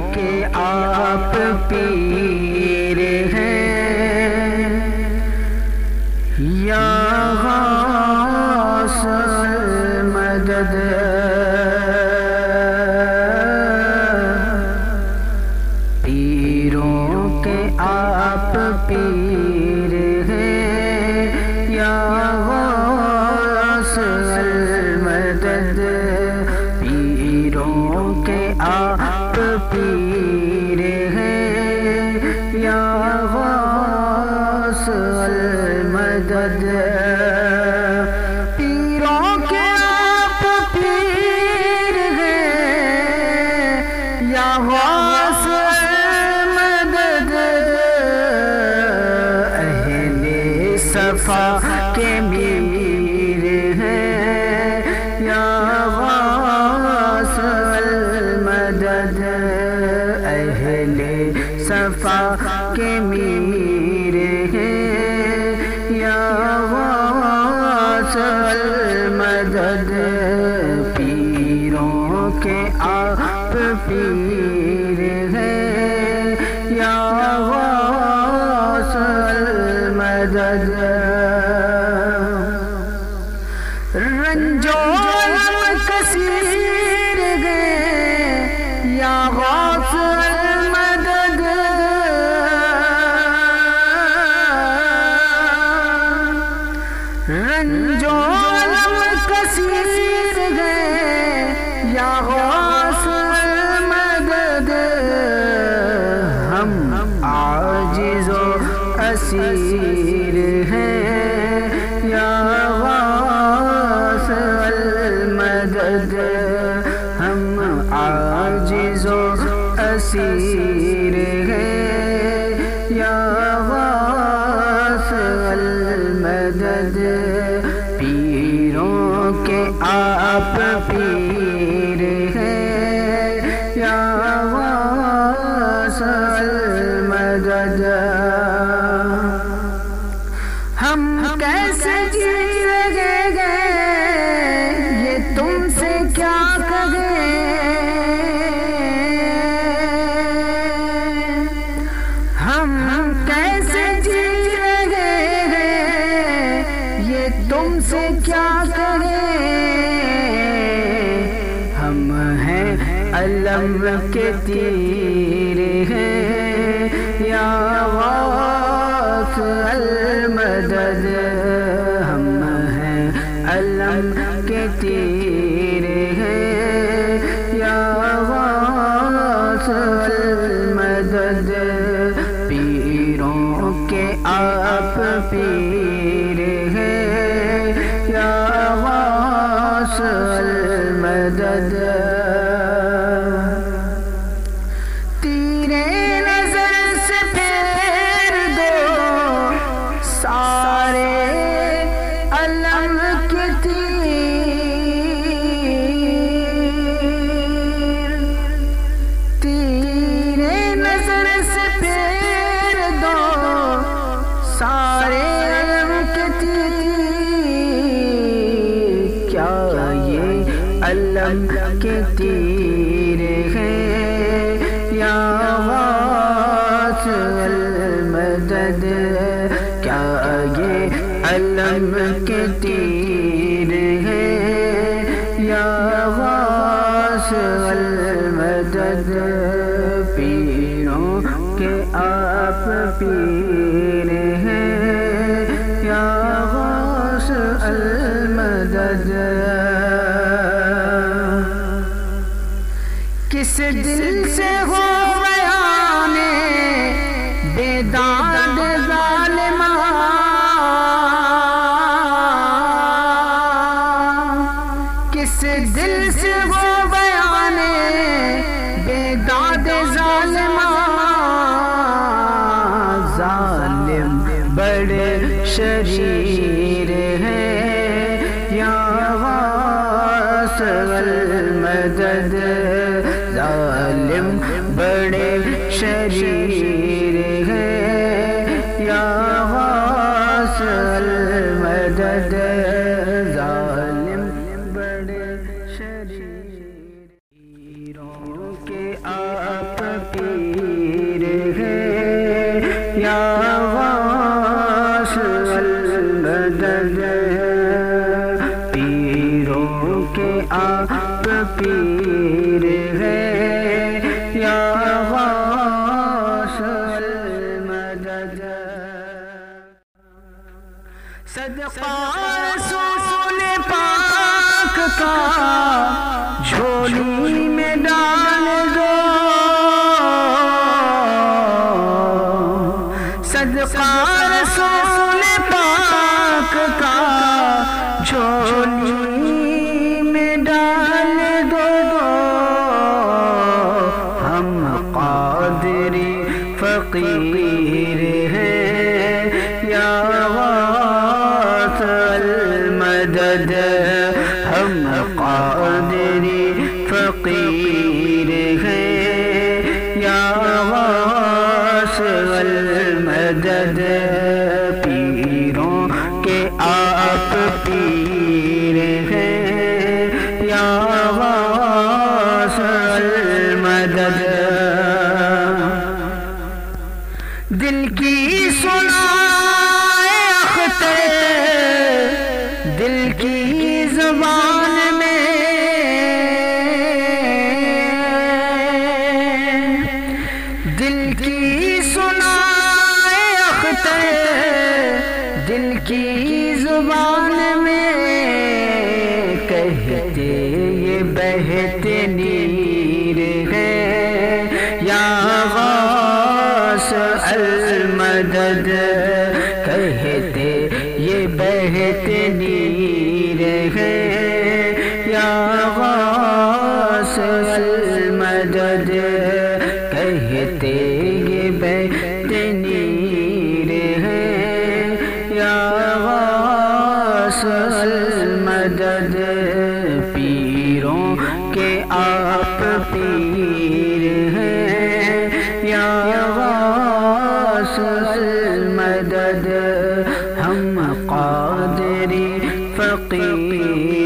کے آپ پیر ہیں یا غوث المدد پیروں کے آپ پیر ہیں یا غوث المدد پیروں کے آپ پیر ہیں یا غوث المدد پیروں کے آپ پیر ہیں یا غوث المدد اہل صفا کے میر ہیں یا غوث المدد اہل صفا کے میر ہیں یا غوث المدد پیروں کے آپ پیر ہیں یا غوث المدد رنجو غم کثیر گئے یا غوث المدد رنجو غم کثیر گئے یا غوث المدد ہم عاجز و اسیر ہیں یا غوث المدد ہم عاجز و اسیر ہیں یا غوث المدد پیروں کے آپ پیر ہیں یا غوث المدد ہم کیسے جیئیں گے یہ تم سے کیا کہیں ہم کیسے جیئیں گے یہ تم سے کیا کہیں ہم ہیں علم کے تیر ہیں یا غوث المدد ہم ہیں علم کے تیر ہیں یا غوث المدد پیروں کے آپ پیر ہیں یا غوث المدد تیرے نظر سے پھیر دو سارے علم کے تیرے نظر سے پھیر دو سارے علم کے کیا یہ علم کے تیر ہیں یا غوث المدد کیا یہ علم کے تیر ہیں یا غوث المدد پیروں کے آپ پیر ہیں یا غوث المدد کس دل سے ہو بیان بیداد ظالمہ کس دل سے ہو بیان بیداد ظالمہ ظالم بڑے شریر ہیں یا غوث المدد ظالم بڑے فقیر ہیں یا غوث المدد ہم قادری فقیر ہیں یا غوث المدد پیروں کے آپ پیر ہیں یا غوث المدد دل کی سنائے اختر دل کی زبان میں دل کی سنائے اختر دل کی زبان میں کہتے یہ بہتے نیر ہے یا غوث المدد کہتے یہ بہتے نیر ہے یا غوث المدد کہتے یہ بہتے نیر ہے یا غوث المدد پیروں کے آپ پیر ہیں یا غوث المدد ہم قادری فقیر